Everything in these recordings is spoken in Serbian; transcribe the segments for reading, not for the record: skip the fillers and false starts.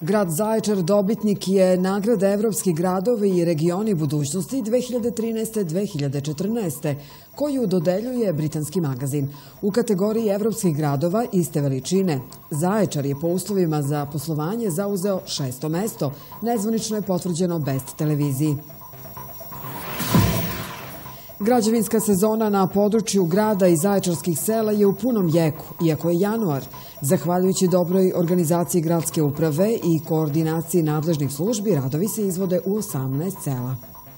Grad Zaječar dobitnik je nagrade Evropski gradovi i regioni budućnosti 2013-2014, koju dodeljuje britanski magazin. U kategoriji evropskih gradova iste veličine, Zaječar je po uslovima za poslovanje zauzeo 6. mesto, nezvanično je potvrđeno Best televiziji. Građevinska sezona na području grada i zaječarskih sela je u punom jeku, iako je januar. Zahvaljujući dobroj organizaciji gradske uprave i koordinaciji nadležnih službi, radovi se izvode u 18 sela.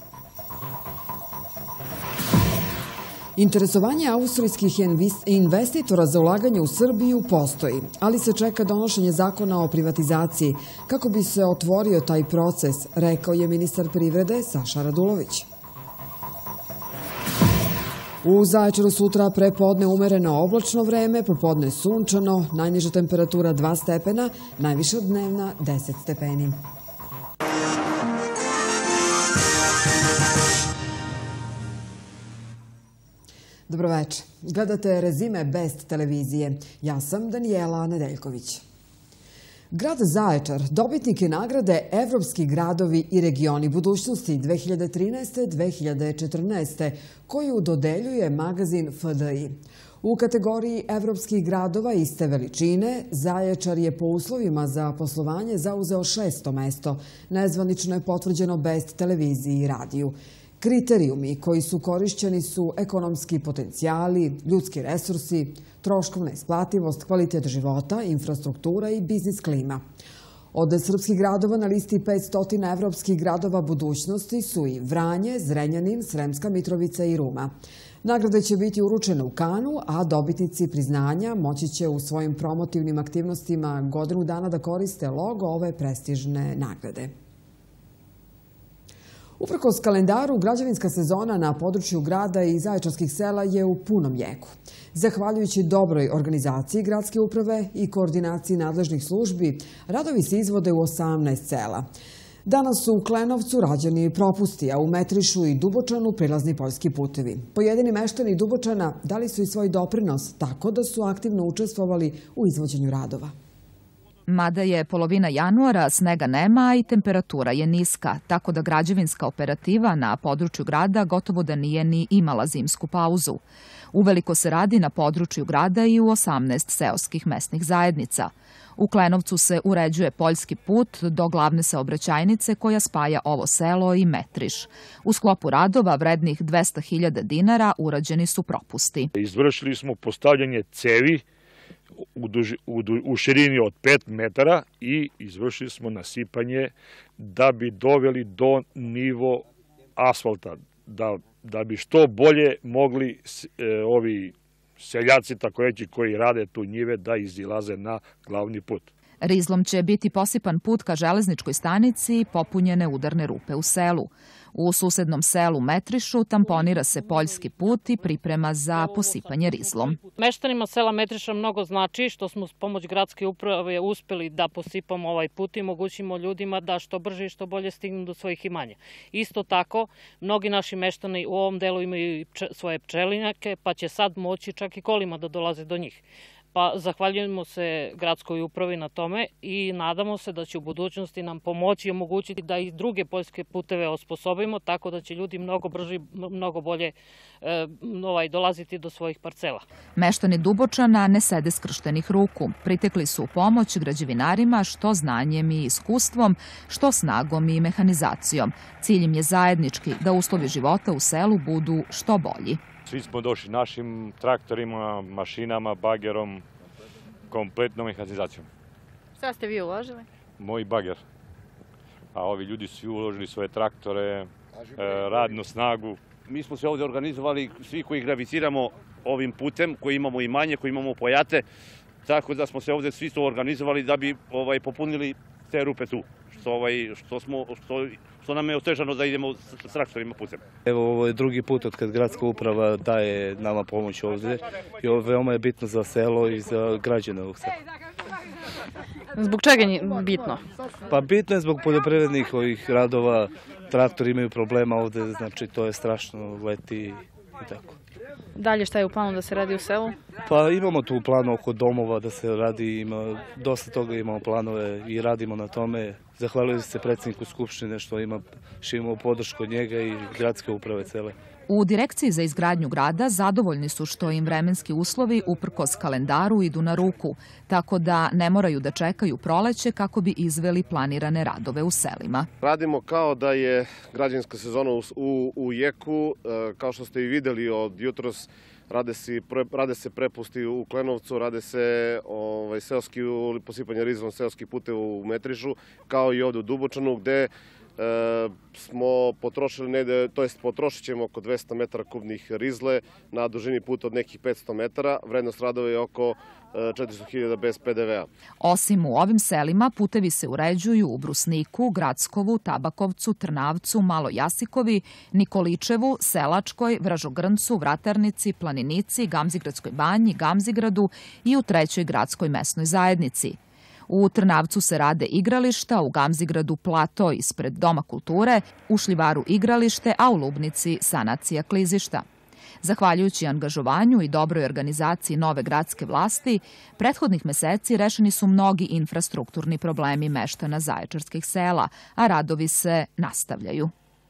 Interesovanje austrijskih investitora za ulaganje u Srbiju postoji, ali se čeka donošenje zakona o privatizaciji kako bi se otvorio taj proces, rekao je ministar privrede Saša Radulović. U Zaječaru sutra prepodne umereno oblačno vreme, popodne sunčano, najniža temperatura 2 stepena, najviša dnevna 10 stepeni. Dobroveče. Gledate rezime Best televizije. Ja sam Danijela Nedeljković. Grad Zaječar dobitnik je nagrade Evropski gradovi i regioni budućnosti 2013-2014, koju dodeljuje magazin FDI. U kategoriji evropskih gradova iste veličine, Zaječar je po uslovima za poslovanje zauzeo 6. mesto, nezvanično je potvrđeno Best televiziji i radiju. Kriterijumi koji su korišćeni su ekonomski potencijali, ljudski resursi, troškovna isplativost, kvalitet života, infrastruktura i biznis klima. Od srpskih gradova na listi 500 evropskih gradova budućnosti su i Vranje, Zrenjanin, Sremska Mitrovica i Ruma. Nagrade će biti uručene u Kanu, a dobitnici priznanja moći će u svojim promotivnim aktivnostima godinu dana da koriste logo ove prestižne nagrade. Uprkos kalendaru, građevinska sezona na području grada i zaječarskih sela je u punom jeku. Zahvaljujući dobroj organizaciji gradske uprave i koordinaciji nadležnih službi, radovi se izvode u 18 sela. Danas su u Klenovcu rađeni propusti, a u Metrišu i Dubočanu prilazni poljski putevi. Pojedini meštani Dubočana dali su i svoj doprinos tako da su aktivno učestvovali u izvođenju radova. Mada je polovina januara, snega nema i temperatura je niska, tako da građevinska operativa na području grada gotovo da nije ni imala zimsku pauzu. Uveliko se radi na području grada i u 18 seoskih mesnih zajednica. U Klenovcu se uređuje poljski put do glavne saobraćajnice koja spaja ovo selo i Metriš. U sklopu radova vrednih 200.000 dinara urađeni su propusti. Izvršili smo postavljanje cevi u širini od 5 metara i izvršili smo nasipanje da bi doveli do nivo asfalta, da bi što bolje mogli ovi seljaci, tako reći, koji rade tu njive, da izilaze na glavni put. Rizlom će biti posipan put ka železničkoj stanici i popunjene udarne rupe u selu. U susednom selu Metrišu tamponira se poljski put i priprema za posipanje rizlom. Meštanima sela Metriša mnogo znači što smo s pomoć gradske uprave uspeli da posipamo ovaj put i omogućimo ljudima da što brže i što bolje stignu do svojih imanja. Isto tako, mnogi naši meštani u ovom delu imaju svoje pčelinjake, pa će sad moći čak i kolima da dolaze do njih. Pa zahvaljujemo se gradskoj upravi na tome i nadamo se da će u budućnosti nam pomoći i omogućiti da i druge poljske puteve osposobimo, tako da će ljudi mnogo brže i mnogo bolje dolaziti do svojih parcela. Meštani Dubočana ne sede skrštenih ruku. Pritekli su u pomoć građevinarima što znanjem i iskustvom, što snagom i mehanizacijom. Cilj im je zajednički da uslovi života u selu budu što bolji. Svi smo došli našim traktorima, mašinama, bagerom, kompletnom mehanizacijom. Šta ste vi uložili? Moj bager. A ovi ljudi su uložili svoje traktore, radnu snagu. Mi smo se ovdje organizovali, svi koji graviciramo ovim putem, koji imamo imanje, koji imamo pojate, tako da smo se ovdje svi to organizovali da bi popunili te rupe tu, što nam je otežano da idemo s traktorima putem. Evo, ovo je drugi put od kad gradska uprava daje nama pomoć ovdje i ovo veoma je bitno za selo i za građane ovog sela. Zbog čega je bitno? Pa bitno je zbog poljoprivrednih ovih radova, traktori imaju problema ovdje, znači to je strašno, leti i tako. Dalje šta je u planu da se radi u selu? Pa imamo tu plan oko domova da se radi, ima dosta toga, imamo planove i radimo na tome. Zahvaljujem se predsjedniku Skupštine što imamo podršku od njega i gradske uprave cele. U Direkciji za izgradnju grada zadovoljni su što im vremenski uslovi uprkos kalendaru idu na ruku, tako da ne moraju da čekaju proleće kako bi izveli planirane radove u selima. Radimo kao da je građevinska sezona u jeku, kao što ste i videli od jutros. Rade se prepusti u Klenovcu, rade se posipanje rizom seoskih puteva u Metrižu, kao i ovde u Dubočanu, gde smo potrošili potrošit ćemo oko 200 metara kubnih rizle na dužini puta od nekih 500 metara. Vrednost radova je oko 400.000 bez PDV-a. Osim u ovim selima, putevi se uređuju u Brusniku, Grackovu, Tabakovcu, Trnavcu, Maloj Jasikovi, Nikoličevu, Selačkoj, Vražogrncu, Vratarnici, Planinici, Gamzigradskoj banji, Gamzigradu i u 3. gradskoj mesnoj zajednici. U Trnavcu se rade igrališta, u Gamzigradu plato ispred Doma kulture, u Šljivaru igralište, a u Lubnici sanacija klizišta. Zahvaljujući angažovanju i dobroj organizaciji nove gradske vlasti, prethodnih meseci rešeni su mnogi infrastrukturni problemi meštana zaječarskih sela, a radovi se nastavljaju.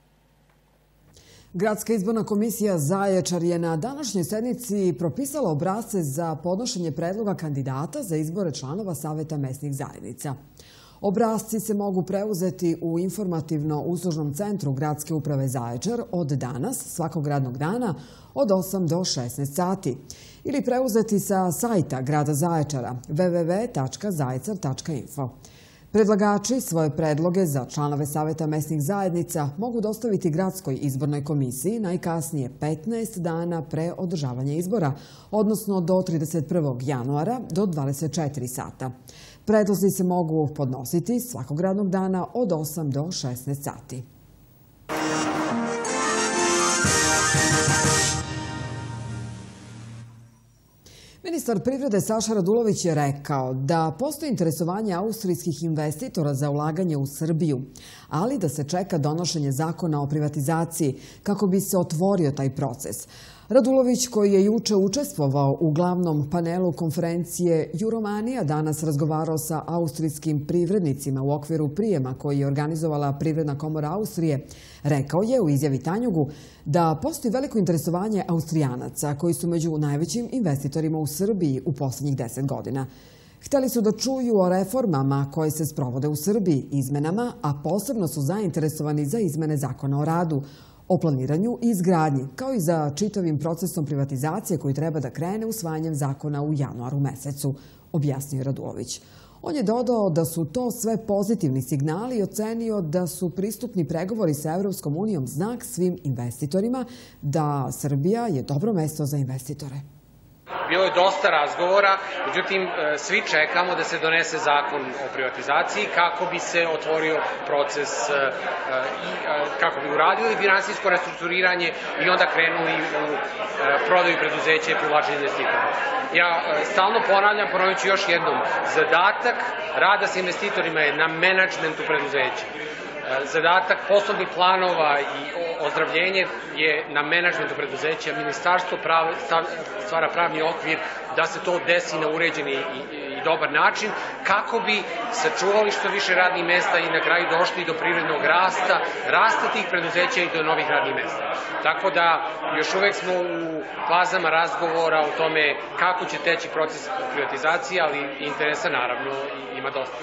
Gradska izborna komisija Zaječar je na današnjoj sednici propisala obrasce za podnošenje predloga kandidata za izbore članova Saveta mesnih zajednica. Obrasci se mogu preuzeti u informativno-uslužnom centru Gradske uprave Zaječar od danas, svakog radnog dana, od 8 do 16 sati. Ili preuzeti sa sajta grada Zaječara www.zajecar.info. Predlagači svoje predloge za članove Saveta mesnih zajednica mogu dostaviti Gradskoj izbornoj komisiji najkasnije 15 dana pre održavanja izbora, odnosno do 31. januara do 24 sata. Predlozi se mogu podnositi svakog radnog dana od 8 do 16 sati. Ministar privrede Saša Radulović je rekao da postoji interesovanje austrijskih investitora za ulaganje u Srbiju, ali da se čeka donošenje zakona o privatizaciji kako bi se otvorio taj proces. Radulović, koji je juče učestvovao u glavnom panelu konferencije Euromanija, danas razgovarao sa austrijskim privrednicima u okviru prijema koji je organizovala Privredna komora Austrije, rekao je u izjavi Tanjugu da postoji veliko interesovanje Austrijanaca koji su među najvećim investitorima u Srbiji u posljednjih 10 godina. Hteli su da čuju o reformama koje se sprovode u Srbiji, izmenama, a posebno su zainteresovani za izmene zakona o radu, o planiranju i izgradnji, kao i za čitavim procesom privatizacije koji treba da krene usvajanjem zakona u januaru mesecu, objasnio je Radulović. On je dodao da su to sve pozitivni signali i ocenio da su pristupni pregovori sa Evropskom unijom znak svim investitorima da Srbija je dobro mesto za investitore. Bilo je dosta razgovora, međutim svi čekamo da se donese zakon o privatizaciji kako bi se otvorio proces i kako bi uradili finansijsko restrukturiranje i onda krenuli u prodaju preduzeća i privlačenje investitora. Ja stalno ponavljam, ponovit ću još jednom, zadatak rada sa investitorima je na menadžmentu preduzeća. Zadatak poslovnih planova i ozdravljenje je na menadžmentu preduzeća. Ministarstvo stvara pravni okvir da se to desi na uređeni i dobar način kako bi sačuvali što više radnih mesta i na kraju došli do privrednog rasta tih preduzeća i do novih radnih mesta. Tako da još uvek smo u fazama razgovora o tome kako će teći proces privatizacije, ali interesa naravno ima dosta.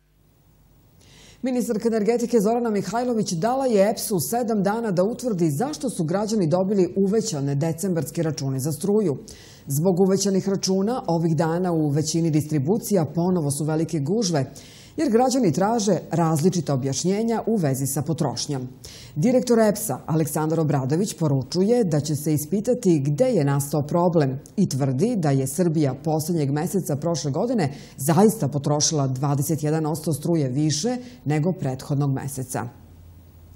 Ministarka energetike Zorana Mihajlović dala je EPS-u 7 dana da utvrdi zašto su građani dobili uvećane decembarske račune za struju. Zbog uvećanih računa ovih dana u većini distribucija ponovo su velike gužve, jer građani traže različita objašnjenja u vezi sa potrošnjom. Direktor EPS-a Aleksandar Obradović poručuje da će se ispitati gde je nastao problem i tvrdi da je Srbija poslednjeg meseca prošle godine zaista potrošila 21% struje više nego prethodnog meseca.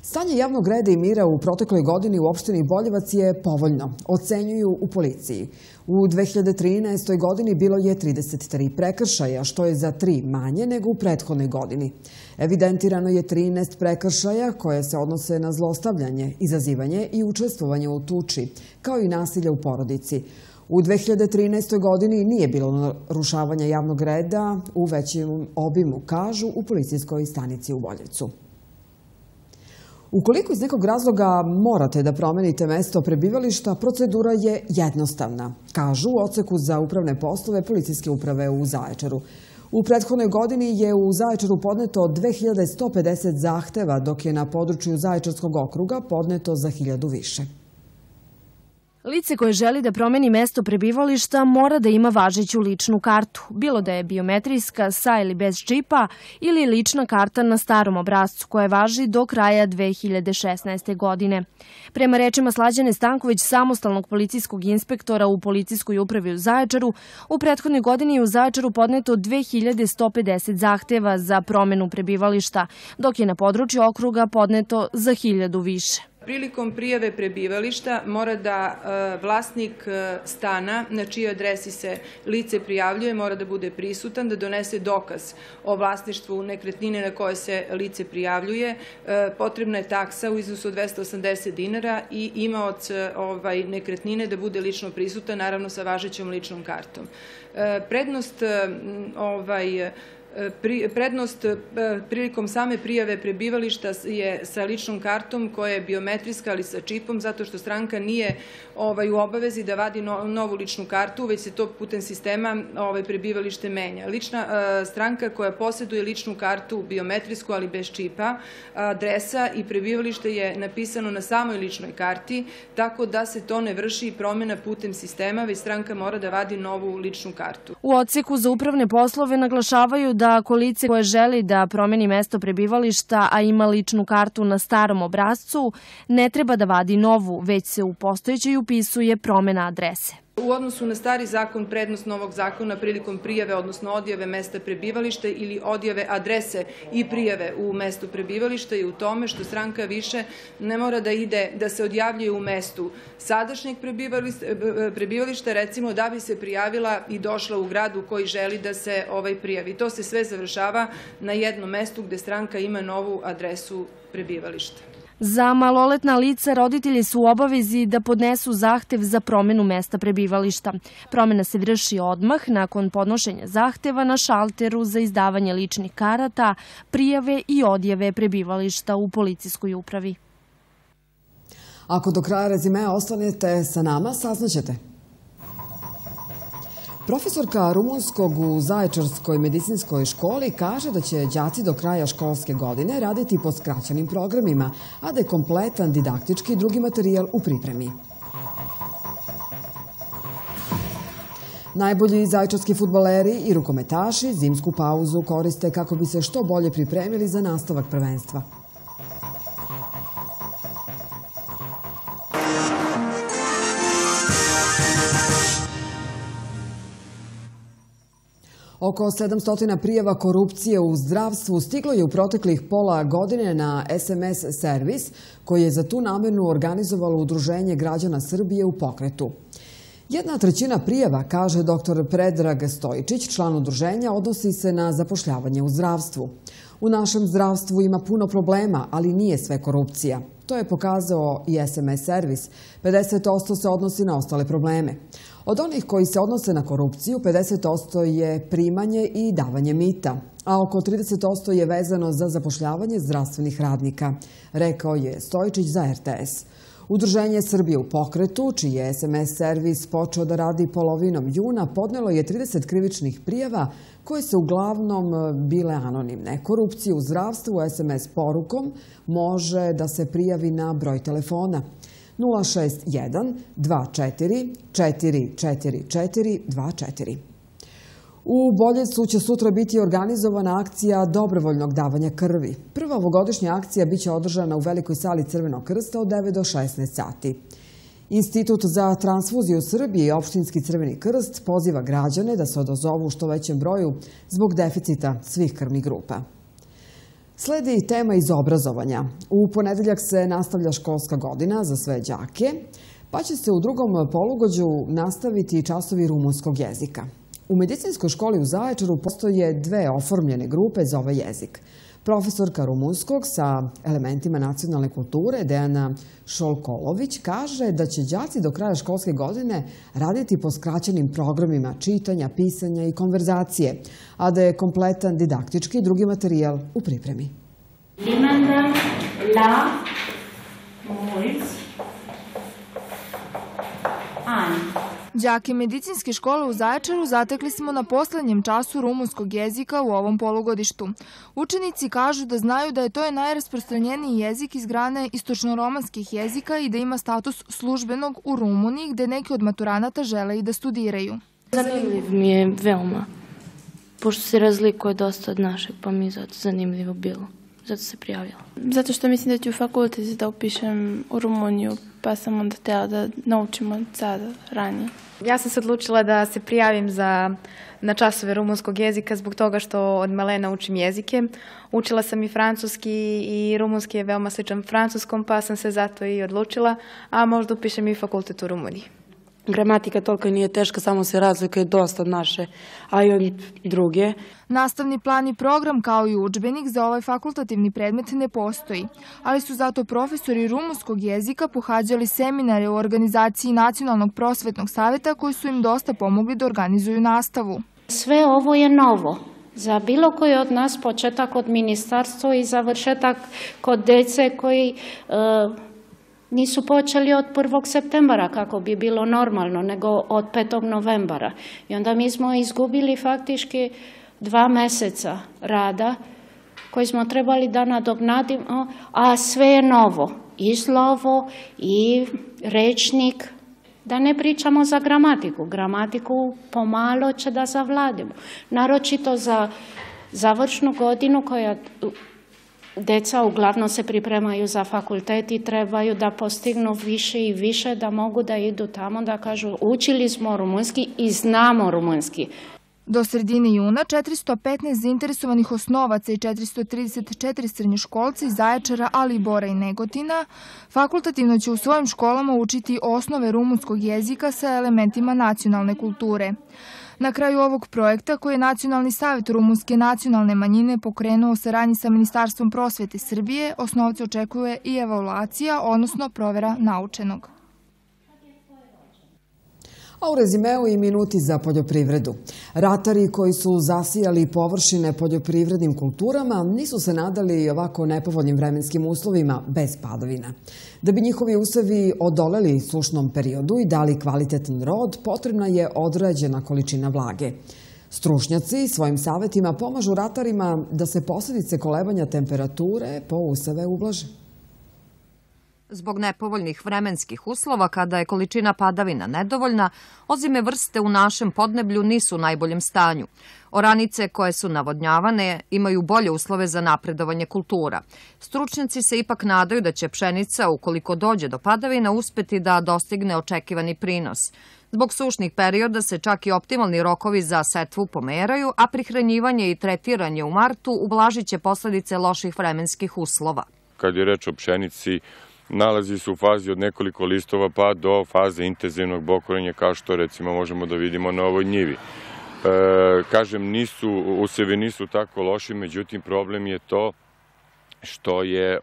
Stanje javnog reda i mira u protekloj godini u opštini Boljevac je povoljno, ocenjuju u policiji. U 2013. godini bilo je 33 prekršaja, što je za 3 manje nego u prethodnoj godini. Evidentirano je 13 prekršaja koje se odnose na zlostavljanje, izazivanje i učestvovanje u tuči, kao i nasilje u porodici. U 2013. godini nije bilo narušavanja javnog reda u većem obimu, kažu u policijskoj stanici u Boljevcu. Ukoliko iz nekog razloga morate da promenite mesto prebivališta, procedura je jednostavna, kažu u odseku za upravne poslove policijske uprave u Zaječaru. U prethodnoj godini je u Zaječaru podneto 2150 zahteva, dok je na području Zaječarskog okruga podneto za 1000 više. Lice koje želi da promeni mesto prebivališta mora da ima važeću ličnu kartu, bilo da je biometrijska, sa ili bez čipa, ili lična karta na starom obrascu koja važi do kraja 2016. godine. Prema rečima Slađane Stanković, samostalnog policijskog inspektora u policijskoj upravi u Zaječaru, u prethodnoj godini je u Zaječaru podneto 2150 zahteva za promenu prebivališta, dok je na području okruga podneto za 1000 više. Prilikom prijave prebivališta mora da vlasnik stana na čijoj adresi se lice prijavljuje mora da bude prisutan, da donese dokaz o vlasništvu nekretnine na koje se lice prijavljuje. Potrebna je taksa u iznosu od 280 dinara i imaoc nekretnine da bude lično prisutan, naravno sa važećom ličnom kartom. Prednost prilikom same prijave prebivališta je sa ličnom kartom koja je biometrijska, ali sa čipom, zato što stranka nije u obavezi da vadi novu ličnu kartu, već se to putem sistema prebivalište menja. Lična stranka koja posjeduje ličnu kartu biometrijsku, ali bez čipa, adresa i prebivalište je napisano na samoj ličnoj karti, tako da se to ne vrši promjena putem sistema, već stranka mora da vadi novu ličnu kartu. U odseku za upravne poslove naglašavaju da ako lice koje želi da promeni mesto prebivališta, a ima ličnu kartu na starom obrascu, ne treba da vadi novu, već se u postojećoj upisuje promena adrese. U odnosu na stari zakon, prednost novog zakona prilikom prijave, odnosno odjave mesta prebivališta ili odjave adrese i prijave u mestu prebivališta je u tome što stranka više ne mora da ide, da se odjavljuje u mestu sadašnjeg prebivališta, recimo da bi se prijavila i došla u grad u koji želi da se prijavi. To se sve završava na jednom mestu gde stranka ima novu adresu prebivališta. Za maloletna lica roditelji su u obavezi da podnesu zahtev za promenu mesta prebivališta. Promena se vrši odmah nakon podnošenja zahteva na šalteru za izdavanje ličnih karata, prijave i odjave prebivališta u policijskoj upravi. Ako do kraja rezimea ostanete sa nama, saznaćete. Profesorka rumunskog u Zaječarskoj medicinskoj školi kaže da će đaci do kraja školske godine raditi po skraćenim programima, a da je kompletan didaktički i drugi materijal u pripremi. Najbolji zaječarski fudbaleri i rukometaši zimsku pauzu koriste kako bi se što bolje pripremili za nastavak prvenstva. Oko 700 prijava korupcije u zdravstvu stiglo je u proteklih pola godine na SMS servis koji je za tu namenu organizovalo Udruženje građana Srbije u pokretu. 1/3 prijava, kaže dr. Predrag Stojičić, član udruženja, odnosi se na zapošljavanje u zdravstvu. U našem zdravstvu ima puno problema, ali nije sve korupcija. To je pokazao i SMS servis. 50% se odnosi na ostale probleme. Od onih koji se odnose na korupciju, 50% je primanje i davanje mita, a oko 30% je vezano za zapošljavanje zdravstvenih radnika, rekao je Stojičić za RTS. Udruženje Srbije u pokretu, čiji je SMS servis počeo da radi polovinom juna, podnelo je 30 krivičnih prijava koje se uglavnom bile anonimne. Korupciju u zdravstvu SMS porukom može da se prijavi na broj telefona 061 24 444 24. U Boljevcu će sutra biti organizovana akcija dobrovoljnog davanja krvi. Prva ovogodišnja akcija biće održana u velikoj sali Crvenog krsta od 9 do 16 sati. Institut za transfuziju Srbije i Opštinski Crveni krst poziva građane da se odazovu u što većem broju zbog deficita svih krvnih grupa. Sledi tema iz obrazovanja. U ponedeljak se nastavlja školska godina za sve đake, pa će se u drugom polugođu nastaviti časovi rumunskog jezika. U medicinskoj školi u Zaječaru postoje dve oformljene grupe za ovaj jezik. Profesorka rumunskog sa elementima nacionalne kulture Dejana Šolkolović kaže da će đaci do kraja školske godine raditi po skraćenim programima čitanja, pisanja i konverzacije, a da je kompletan didaktički i drugi materijal u pripremi. Đake medicinske škole u Zaječaru zatekli smo na poslednjem času rumunskog jezika u ovom polugodištu. Učenici kažu da znaju da je to najrasprostranjeniji jezik iz grane istočno-romanskih jezika i da ima status službenog u Rumuniji, gde neki od maturanata žele i da studiraju. Zanimljiv mi je veoma, pošto se razlikuje dosta od našeg, pa mi je zato zanimljivo bilo. Zato se prijavila. Zato što mislim da ću u fakulteti da upišem u Rumuniju, pa sam onda htjela da naučim od sada, ranije. Ja sam se odlučila da se prijavim na časove rumunskog jezika zbog toga što od malena učim jezike. Učila sam i francuski i rumunski je veoma sličan francuskom, pa sam se zato i odlučila, a možda upišem i fakultet u Rumuniji. Gramatika toliko nije teška, samo se razlikuje dosta od naše, a i od druge. Nastavni plan i program kao i udžbenik za ovaj fakultativni predmet ne postoji, ali su zato profesori rumunskog jezika pohađali seminare u organizaciji Nacionalnog prosvetnog saveta koji su im dosta pomogli da organizuju nastavu. Sve ovo je novo. Za bilo koji od nas početak od ministarstva i završetak kod dece koji nisu počeli od 1. septembra kako bi bilo normalno, nego od 5. novembara. I onda mi smo izgubili faktički 2 meseca rada koji smo trebali da nadoknadimo, a sve je novo. I slovo, i rečnik. Da ne pričamo za gramatiku. Gramatiku pomalo će da zavladimo. Naročito za završnu godinu koja deca uglavnom se pripremaju za fakultet i trebaju da postignu više i više, da mogu da idu tamo, da kažu učili smo rumunski i znamo rumunski. Do sredine juna 415 zainteresovanih osnovaca i 434 srednjoškolca iz Zaječara, ali i Bora i Negotina fakultativno će u svojim školama učiti osnove rumunskog jezika sa elementima nacionalne kulture. Na kraju ovog projekta, koji je Nacionalni savjet rumunske nacionalne manjine pokrenuo u saradnji sa Ministarstvom prosvete Srbije, osnovce očekuje i evaluacija, odnosno provera naučenog. A u rezimeu i minuti za poljoprivredu. Ratari koji su zasijali površine poljoprivrednim kulturama nisu se nadali ovako nepovoljnim vremenskim uslovima bez padavina. Da bi njihovi usevi odoleli sušnom periodu i dali kvalitetan rod, potrebna je određena količina vlage. Stručnjaci svojim savjetima pomažu ratarima da se posljedice kolebanja temperature po useve ublaže. Zbog nepovoljnih vremenskih uslova, kada je količina padavina nedovoljna, ozime vrste u našem podneblju nisu u najboljem stanju. Oranice koje su navodnjavane imaju bolje uslove za napredovanje kultura. Stručnjaci se ipak nadaju da će pšenica, ukoliko dođe do padavina, uspeti da dostigne očekivani prinos. Zbog sušnih perioda se čak i optimalni rokovi za setvu pomeraju, a prihranjivanje i tretiranje u martu ublažit će posledice loših vremenskih uslova. Kad je reč o pšenici, nalazi se u fazi od nekoliko listova pa do faze intenzivnog bokorenja, kao što recimo možemo da vidimo na ovoj njivi. Kažem, usevi nisu tako loši, međutim problem je to što je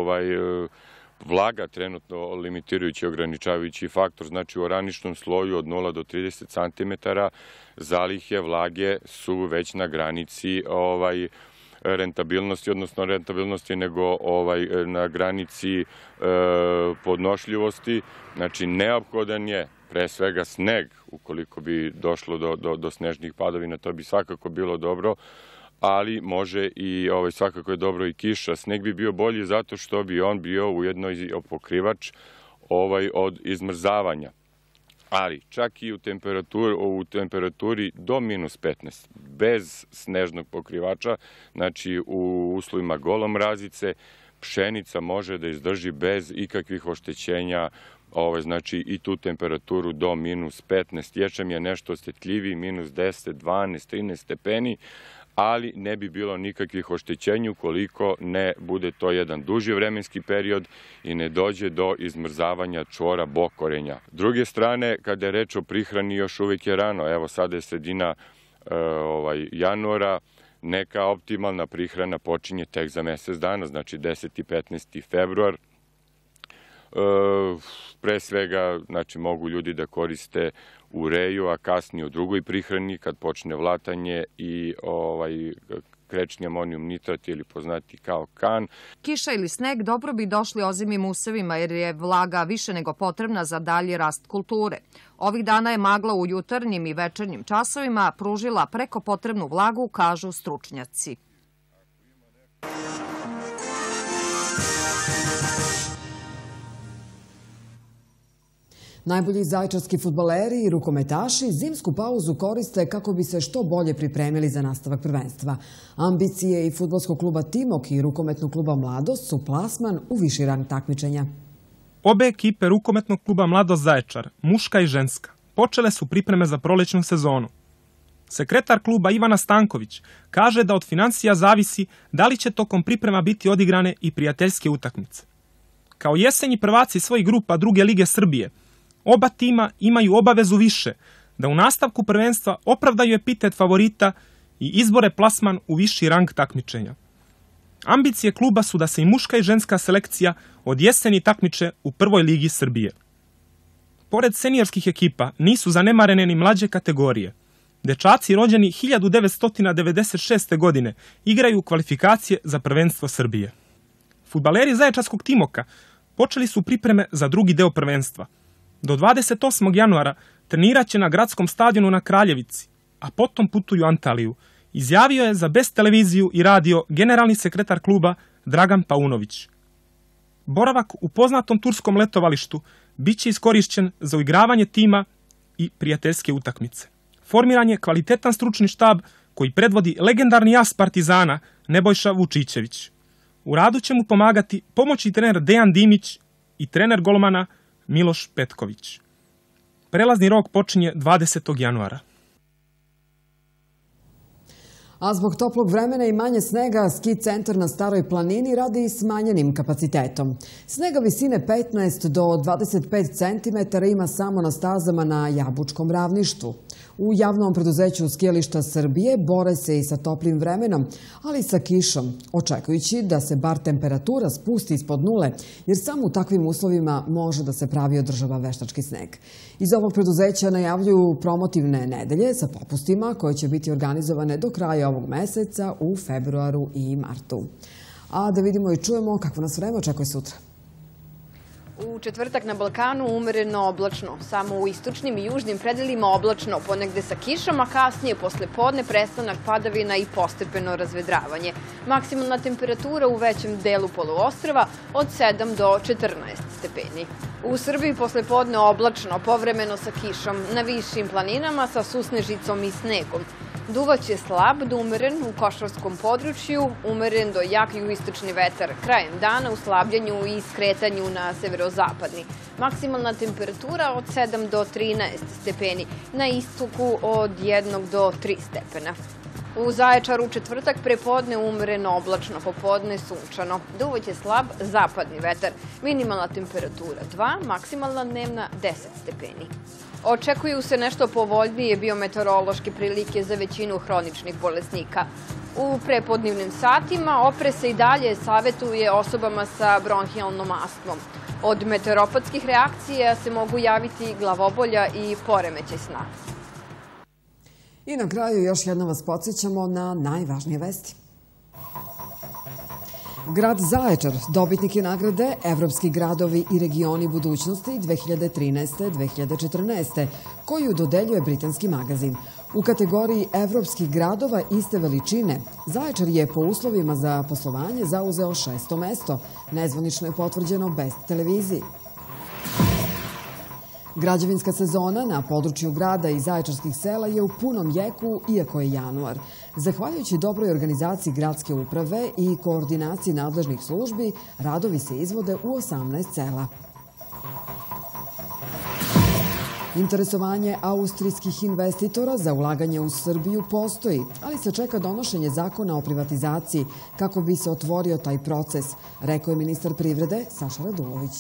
vlaga trenutno limitirajući, ograničavajući faktor. Znači u oraničnom sloju od 0 do 30 cm zalihe vlage su već na granici rentabilnosti, odnosno rentabilnosti nego na granici podnošljivosti. Znači neophodan je pre svega sneg, ukoliko bi došlo do snežnih padavina, to bi svakako bilo dobro, ali može i svakako je dobro i kiša. Sneg bi bio bolji zato što bi on bio ujedno i pokrivač od izmrzavanja. Ali čak i u temperaturi do -15, bez snežnog pokrivača, znači u uslovima golomrazice, pšenica može da izdrži bez ikakvih oštećenja, znači i tu temperaturu do -15. Ječam je nešto osjetljiviji, -10, 12, 13 stepeni, ali ne bi bilo nikakvih oštećenja ukoliko ne bude to jedan duži vremenski period i ne dođe do izmrzavanja čvora bokorenja. S druge strane, kada je reč o prihrani, još uvijek je rano. Evo, sada je sredina januara, neka optimalna prihrana počinje tek za mjesec dana, znači 10. i 15. februar. Pre svega, znači, mogu ljudi da koriste ureju, a kasnije u drugoj prihrani kad počne vlatanje i krečni amonijum nitrat ili poznati kao kan. Kiša ili sneg dobro bi došli ozimim usevima jer je vlaga više nego potrebna za dalji rast kulture. Ovih dana je magla u jutarnjim i večernjim časovima pružila preko potrebnu vlagu, kažu stručnjaci. Najbolji zaječarski fudbaleri i rukometaši zimsku pauzu koriste kako bi se što bolje pripremili za nastavak prvenstva. Ambicije i fudbalskog kluba Timok i rukometnog kluba Mladost su plasman u viši rang takmičenja. Obe ekipe rukometnog kluba Mladost Zaječar, muška i ženska, počele su pripreme za prolećnu sezonu. Sekretar kluba Ivana Stanković kaže da od financija zavisi da li će tokom priprema biti odigrane i prijateljske utakmice. Kao jesenji prvaci svojih grupa druge lige Srbije, oba tima imaju obavezu više da u nastavku prvenstva opravdaju epitet favorita i izbore plasman u viši rang takmičenja. Ambicije kluba su da se i muška i ženska selekcija od jeseni takmiče u prvoj ligi Srbije. Pored seniorskih ekipa nisu zanemarene ni mlađe kategorije. Dečaci rođeni 1996. godine igraju kvalifikacije za prvenstvo Srbije. Fudbaleri zaječarskog Timoka počeli su pripreme za drugi deo prvenstva. Do 28. januara trenirat će na gradskom stadionu na Kraljevici, a potom putuju u Antaliju, izjavio je za Best televiziju i radio generalni sekretar kluba Dragan Paunović. Boravak u poznatom turskom letovalištu bit će iskorišćen za uigravanje tima i prijateljske utakmice. Formiran je kvalitetan stručni štab koji predvodi legendarni as Partizana Nebojša Vučićević. U radu će mu pomagati pomoćni trener Dejan Dimić i trener golmana Miloš Petković. Prelazni rok počinje 20. januara. A zbog toplog vremena i manje snega, ski centar na Staroj planini radi smanjenim kapacitetom. Snega visine 15 do 25 cm ima samo na stazama na Jabučkom ravništvu. U javnom preduzeću Skijališta Srbije bore se i sa toplim vremenom, ali i sa kišom, očekujući da se bar temperatura spusti ispod nule, jer samo u takvim uslovima može da se pravi održava veštački sneg. Iz ovog preduzeća najavljuju promotivne nedelje sa popustima koje će biti organizovane do kraja ovog meseca u februaru i martu. A da vidimo i čujemo kako nas vreme očekuje sutra. U četvrtak na Balkanu umereno oblačno, samo u istočnim i južnim predelima oblačno, ponegde sa kišom, a kasnije posle podne prestanak padavina i postepeno razvedravanje. Maksimalna temperatura u većem delu poluostrva od 7 do 14 stepeni. U Srbiji posle podne oblačno, povremeno sa kišom, na višim planinama sa susnežicom i snegom. Duvaće slab do umeren u Košarskom području, umeren do jak jugoistočni vetar. Krajem dana u slabljenju i skretanju na severozapadni. Maksimalna temperatura od 7 do 13 stepeni, na istoku od 1 do 3 stepena. U Zaječaru u četvrtak prepodne umereno oblačno, popodne sunčano. Duvaće slab zapadni vetar. Minimalna temperatura 2, maksimalna dnevna 10 stepeni. Očekuju se nešto povoljnije biometeorološke prilike za većinu hroničnih bolesnika. U prepodnevnim satima opre se i dalje savjetuje osobama sa bronhijalnom astmom. Od meteoropatskih reakcija se mogu javiti glavobolja i poremećaj sna. I na kraju još jednom vas podsjećamo na najvažnije vesti. Grad Zaječar, dobitnik je nagrade Evropski gradovi i regioni budućnosti 2013-2014, koju dodeljuje britanski magazin. U kategoriji evropskih gradova iste veličine, Zaječar je po uslovima za poslovanje zauzeo 6. mesto. Nezvanično je potvrđeno Best televiziji. Građevinska sezona na području grada i zaječarskih sela je u punom jeku, iako je januar. Zahvaljujući dobroj organizaciji gradske uprave i koordinaciji nadležnih službi, radovi se izvode u 18 sela. Interesovanje austrijskih investitora za ulaganje u Srbiju postoji, ali se čeka donošenje zakona o privatizaciji kako bi se otvorio taj proces, rekao je ministar privrede Saša Radulović.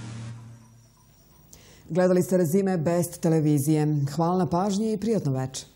Gledali ste rezime Best televizije. Hvala na pažnji i prijatno večer.